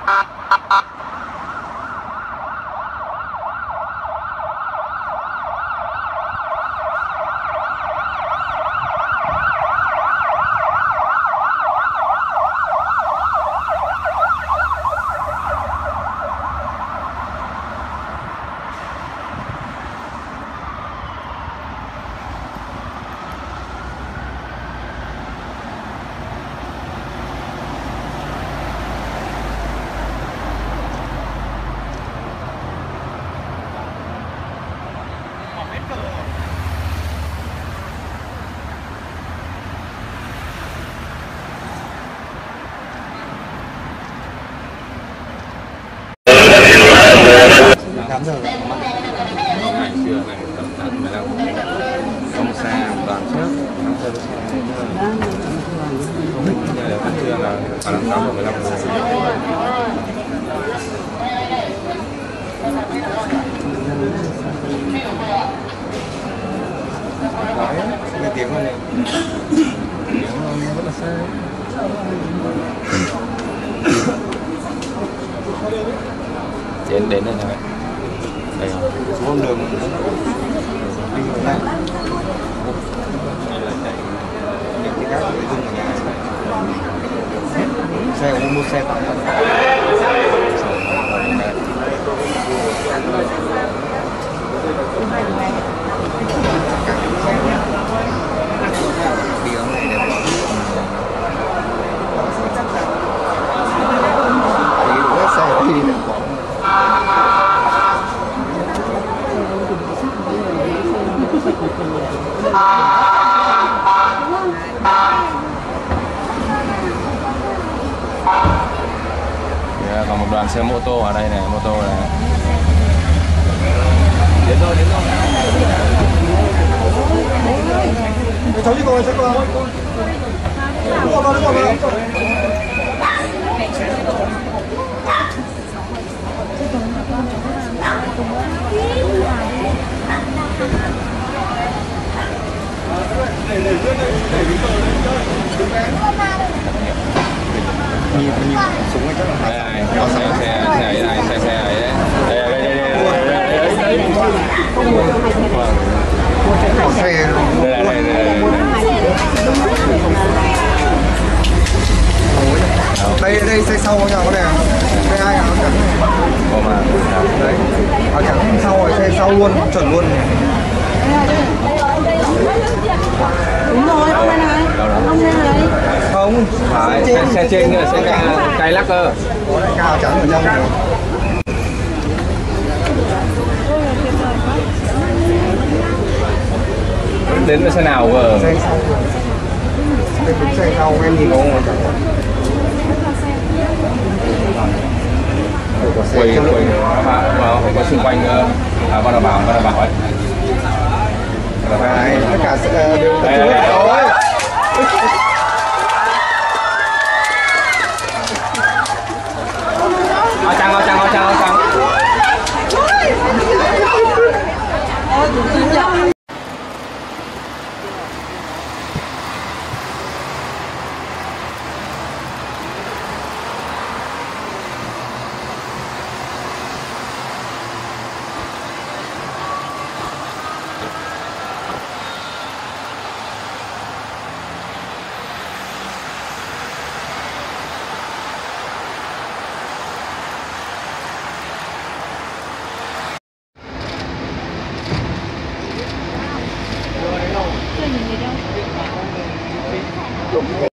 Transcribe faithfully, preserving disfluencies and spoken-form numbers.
tám giờ ngày xưa này tầm tầm mười lăm không xa đoàn trước năm giờ bây giờ vẫn chưa là khoảng tám giờ mười lăm rồi. Nói nghe tiếng hơn này tiếng rất là xa. Trên đến đây này đây số con đường đi hướng này đây là chạy những cái các nội dung ở nhà xe cũng mua xe tải đi hướng này đẹp lắm thì xe đi đẹp quá. Yeah, còn một đoàn xe mô tô ở đây này, mô tô này. Đến rồi, đến rồi. Cháu đi coi, cháu coi. Đứng qua, đứng qua, đứng qua. Nhiều nhiều súng ấy chắc là hai ai có xe xe xe này xe xe này đấy đây đây đây đây xe đây đây xe sau nhà có này xe hai áo trắng đấy áo trắng sau rồi xe sau luôn chuẩn luôn. Đúng rồi, ông đây này. Ông đây này. Không, phải xe, xe trên kia là xe cây, cây lắc cơ. Có lại cao trắng ở trong rồi. Đến với xe nào cơ? Xe sau. Đây cũng xe sau em nhìn không chẳng có. Quay quay nó có xung quanh à con đào bảo con đào bảo ấy. Đấy, tất cả sẽ đều tập trung hết rồi. Ao trăng, ao trăng, ao trăng, ao trăng.